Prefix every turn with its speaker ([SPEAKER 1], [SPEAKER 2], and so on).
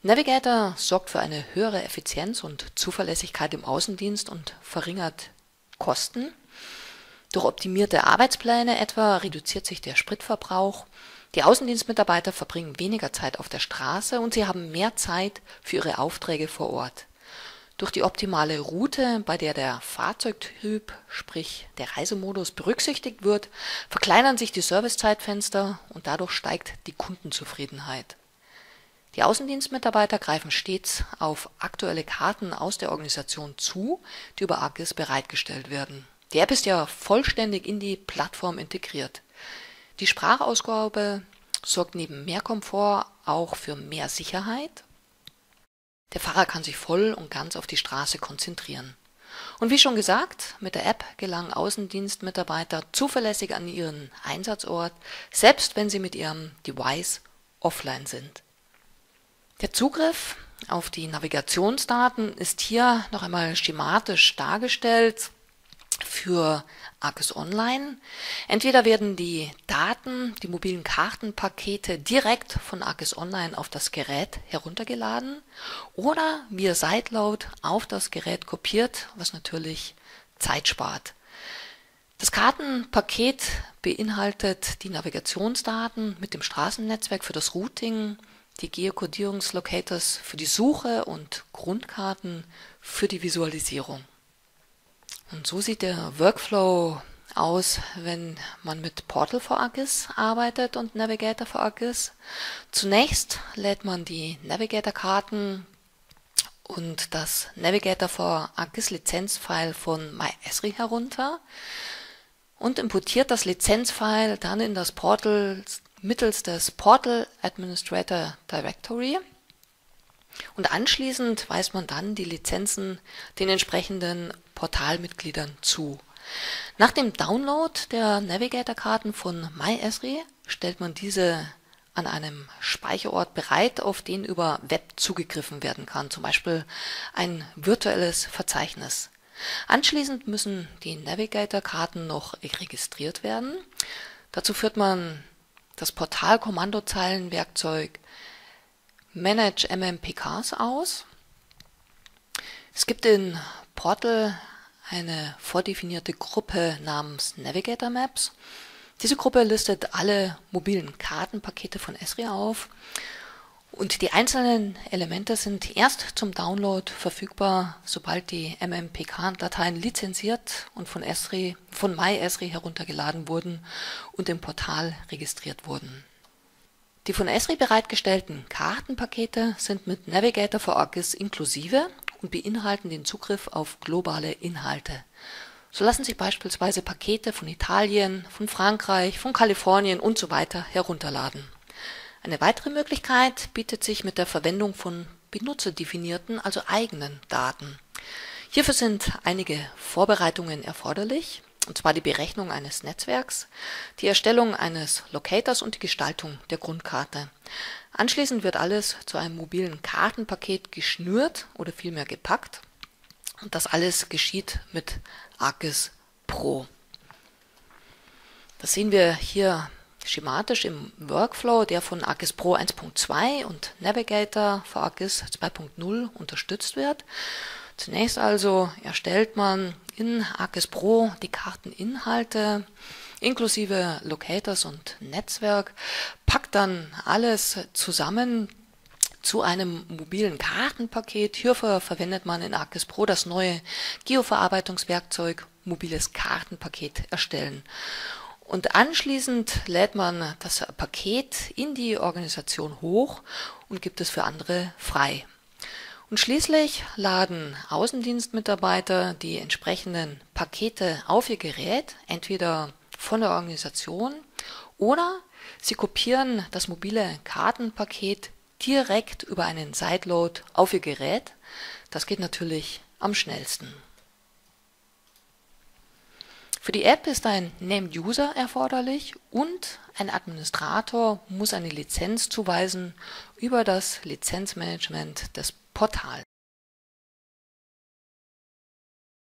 [SPEAKER 1] Navigator sorgt für eine höhere Effizienz und Zuverlässigkeit im Außendienst und verringert Kosten. Durch optimierte Arbeitspläne etwa reduziert sich der Spritverbrauch. Die Außendienstmitarbeiter verbringen weniger Zeit auf der Straße und sie haben mehr Zeit für ihre Aufträge vor Ort. Durch die optimale Route, bei der der Fahrzeugtyp, sprich der Reisemodus, berücksichtigt wird, verkleinern sich die Servicezeitfenster und dadurch steigt die Kundenzufriedenheit. Die Außendienstmitarbeiter greifen stets auf aktuelle Karten aus der Organisation zu, die über ArcGIS bereitgestellt werden. Die App ist ja vollständig in die Plattform integriert. Die Sprachausgabe sorgt neben mehr Komfort auch für mehr Sicherheit. Der Fahrer kann sich voll und ganz auf die Straße konzentrieren. Und wie schon gesagt, mit der App gelangen Außendienstmitarbeiter zuverlässig an ihren Einsatzort, selbst wenn sie mit ihrem Device offline sind. Der Zugriff auf die Navigationsdaten ist hier noch einmal schematisch dargestellt für ArcGIS Online. Entweder werden die Daten, die mobilen Kartenpakete direkt von ArcGIS Online auf das Gerät heruntergeladen oder via Sideload auf das Gerät kopiert, was natürlich Zeit spart. Das Kartenpaket beinhaltet die Navigationsdaten mit dem Straßennetzwerk für das Routing, die Geokodierungslocators für die Suche und Grundkarten für die Visualisierung. Und so sieht der Workflow aus, wenn man mit Portal for ArcGIS arbeitet und Navigator for ArcGIS. Zunächst lädt man die Navigator-Karten und das Navigator for ArcGIS Lizenzfile von MyEsri herunter und importiert das Lizenzfile dann in das Portal mittels des Portal Administrator Directory. Und anschließend weist man dann die Lizenzen den entsprechenden Portalmitgliedern zu. Nach dem Download der Navigator-Karten von MyEsri stellt man diese an einem Speicherort bereit, auf den über Web zugegriffen werden kann, zum Beispiel ein virtuelles Verzeichnis. Anschließend müssen die Navigator-Karten noch registriert werden. Dazu führt man das Portal-Kommandozeilenwerkzeug Manage MMPKs aus. Es gibt in Portal eine vordefinierte Gruppe namens Navigator Maps. Diese Gruppe listet alle mobilen Kartenpakete von Esri auf und die einzelnen Elemente sind erst zum Download verfügbar, sobald die MMPK-Dateien lizenziert und von MyEsri heruntergeladen wurden und im Portal registriert wurden. Die von Esri bereitgestellten Kartenpakete sind mit Navigator for ArcGIS inklusive und beinhalten den Zugriff auf globale Inhalte. So lassen sich beispielsweise Pakete von Italien, von Frankreich, von Kalifornien und so weiter herunterladen. Eine weitere Möglichkeit bietet sich mit der Verwendung von benutzerdefinierten, also eigenen Daten. Hierfür sind einige Vorbereitungen erforderlich, und zwar die Berechnung eines Netzwerks, die Erstellung eines Locators und die Gestaltung der Grundkarte. Anschließend wird alles zu einem mobilen Kartenpaket geschnürt oder vielmehr gepackt und das alles geschieht mit ArcGIS Pro. Das sehen wir hier schematisch im Workflow, der von ArcGIS Pro 1.2 und Navigator for ArcGIS 2.0 unterstützt wird. Zunächst also erstellt man in ArcGIS Pro die Karteninhalte inklusive Locators und Netzwerk, packt dann alles zusammen zu einem mobilen Kartenpaket. Hierfür verwendet man in ArcGIS Pro das neue Geoverarbeitungswerkzeug mobiles Kartenpaket erstellen. Und anschließend lädt man das Paket in die Organisation hoch und gibt es für andere frei. Und schließlich laden Außendienstmitarbeiter die entsprechenden Pakete auf ihr Gerät, entweder von der Organisation oder sie kopieren das mobile Kartenpaket direkt über einen Sideload auf ihr Gerät. Das geht natürlich am schnellsten. Für die App ist ein Named User erforderlich und ein Administrator muss eine Lizenz zuweisen über das Lizenzmanagement des Portals.